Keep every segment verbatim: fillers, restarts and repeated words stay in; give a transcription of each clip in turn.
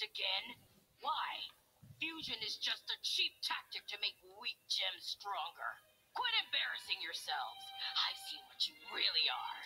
again? Why? Fusion is just a cheap tactic to make weak gems stronger. Quit embarrassing yourselves. I've seen what you really are.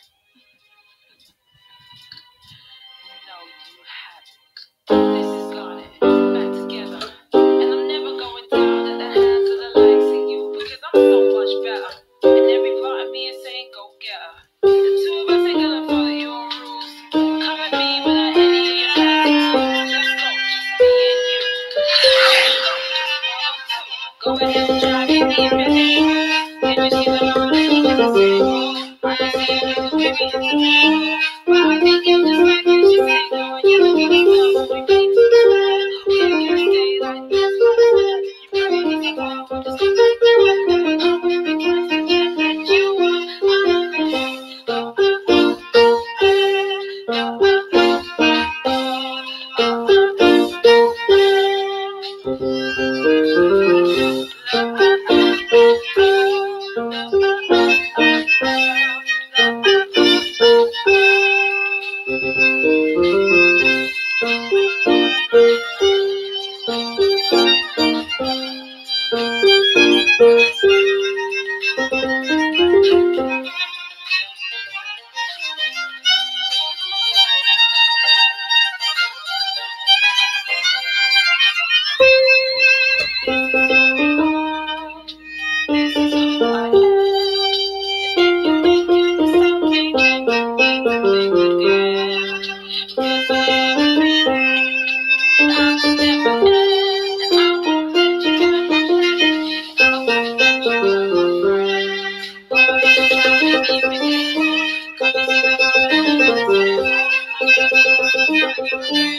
No, you haven't. This is gonna end back together. And I'm never going down to the hands of the likes of you because I'm so much better. And every part of me is saying, go get her. The two of us ain't gonna follow your rules. Come at me without any of your attitudes. Let's go, just me and you. Go ahead and try me if you need. Can't you see that I'm running in the same room? I can see you like a baby in the middle. But I think you're just like you should say no. And you're looking at stuff we need to do. We can't stay like this forever. You really need to go. Just keep like you are. Never know when we can forget that you are. Oh, oh, oh, oh, this is who I am. And if you think it's okay, can you be the thing again? Because I am a feeling. I will never end. And I won't let you go. I won't let you go, friend. Boy, you try to be forgetting. Come and see the moment of the day. I'm gonna be the one to find you again.